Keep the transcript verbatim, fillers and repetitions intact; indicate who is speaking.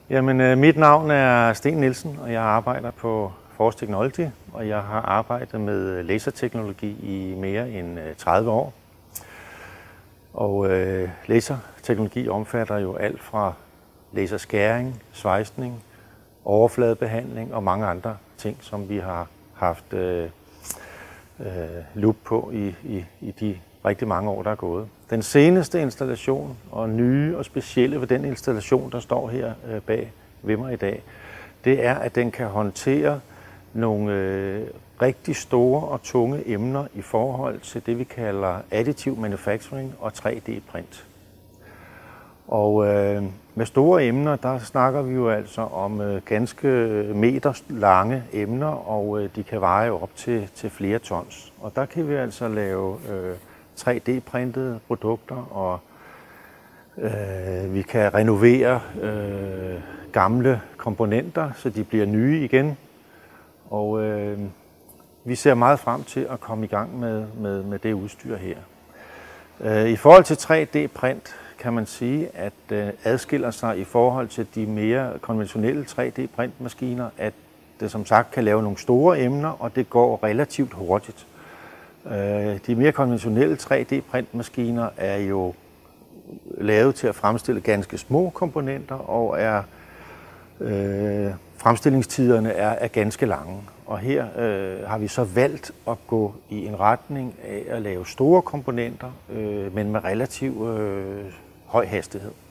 Speaker 1: Jamen, øh, mit navn er Sten Nielsen, og jeg arbejder på Force Technology, og jeg har arbejdet med laserteknologi i mere end tredive år. Og øh, laserteknologi omfatter jo alt fra laserskæring, svejsning, overfladebehandling og mange andre ting, som vi har haft øh, øh, lup på i, i, i de rigtig mange år, der er gået. Den seneste installation og nye og specielle ved den installation, der står her øh, bag ved mig i dag, det er, at den kan håndtere nogle øh, rigtig store og tunge emner i forhold til det, vi kalder additiv manufacturing og tre D print. Og øh, med store emner, der snakker vi jo altså om øh, ganske meter lange emner, og øh, de kan veje op til, til flere tons. Og der kan vi altså lave øh, tre D printede produkter, og øh, vi kan renovere øh, gamle komponenter, så de bliver nye igen. Og øh, vi ser meget frem til at komme i gang med, med, med det udstyr her. Øh, I forhold til tre D print kan man sige, at det adskiller sig i forhold til de mere konventionelle tre D printmaskiner, at det som sagt kan lave nogle store emner, og det går relativt hurtigt. De mere konventionelle tre D printmaskiner er jo lavet til at fremstille ganske små komponenter, og er, øh, fremstillingstiderne er, er ganske lange. Og her øh, har vi så valgt at gå i en retning af at lave store komponenter, øh, men med relativ øh, høj hastighed.